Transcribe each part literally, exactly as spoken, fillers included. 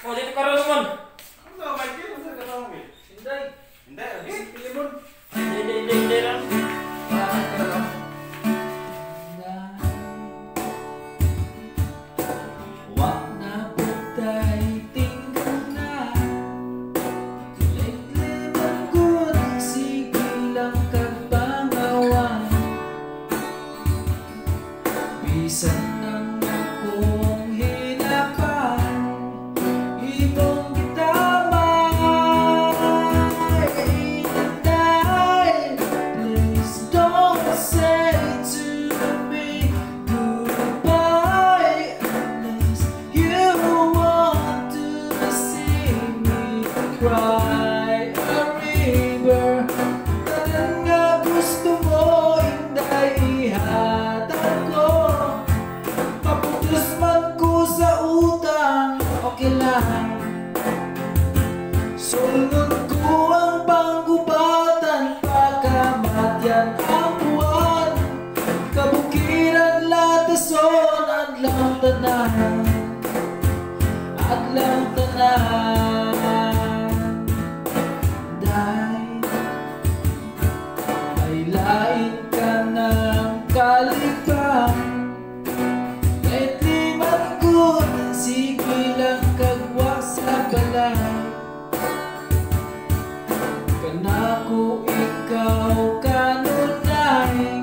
Oh, dito ka rin naman. Ano, Michael? Ano sa katawang eh? Hindi. Hindi, okay. Pilimon. Hindi, hindi, hindi, hindi lang. Bakit ka lang? Wag na patay, tingnan na. Lit-liman ko ng sige lang kagbangawan. Bisan ng akong hinapan, ibong kita may-inanday. Please don't say to me goodbye unless you want to see me cry a river. Tanan nga gusto mo, inday ihatag ko. Maputos man ko sa utang, okay lang. Sunod ko ang panggubatan, pagkamatyan ang buwan. Kabukiran latason, adlang tanan, adlang tanan. Dahil may lain ka ng kalibang, kahit liman ko ng sige lang kagwa sa balay. Kanako ikaw kanunay,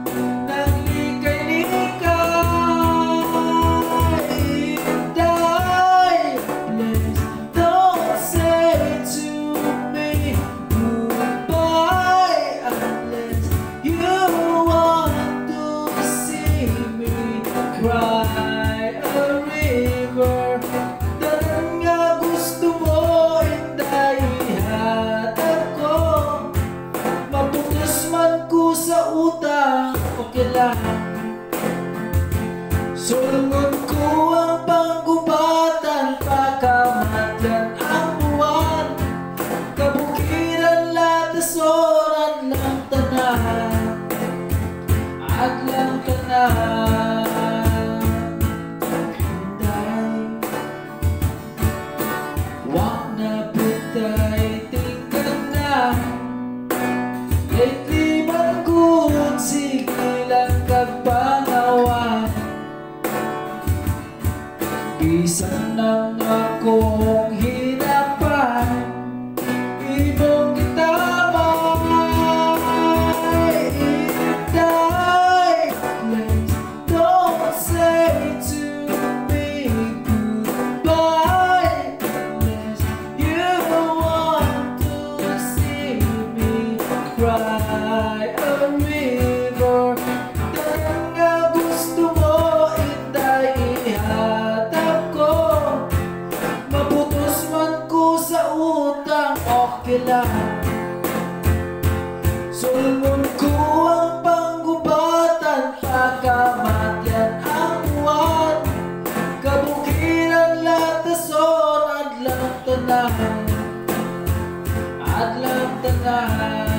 naglikay-likay. Inday, please don't say to me goodbye unless you want to see me cry a river. Tanan nga gusto mo, inday ihatag ko. Maputos man ko sa utang, okay lang. Sulungon ko ang panggubatan, pagkamatyan ang buwan. Kabukiran latason, adlang tanan, adlang tanan. Inday, wag na patay, tingnan na. Lately man good, sige lang kagbangawan. Bisan ng akong hinapan, ibong kita may-inanday. Please don't say to me goodbye unless you want to see me cry a river. Tanan nga gusto mo, inday ihatag ko. Maputos man ko sa utang, okay lang. Sulungon ko ang panggubatan, pagkamatyan ang buwan. Kabukiran latason, adlang tanan, adlang tanan.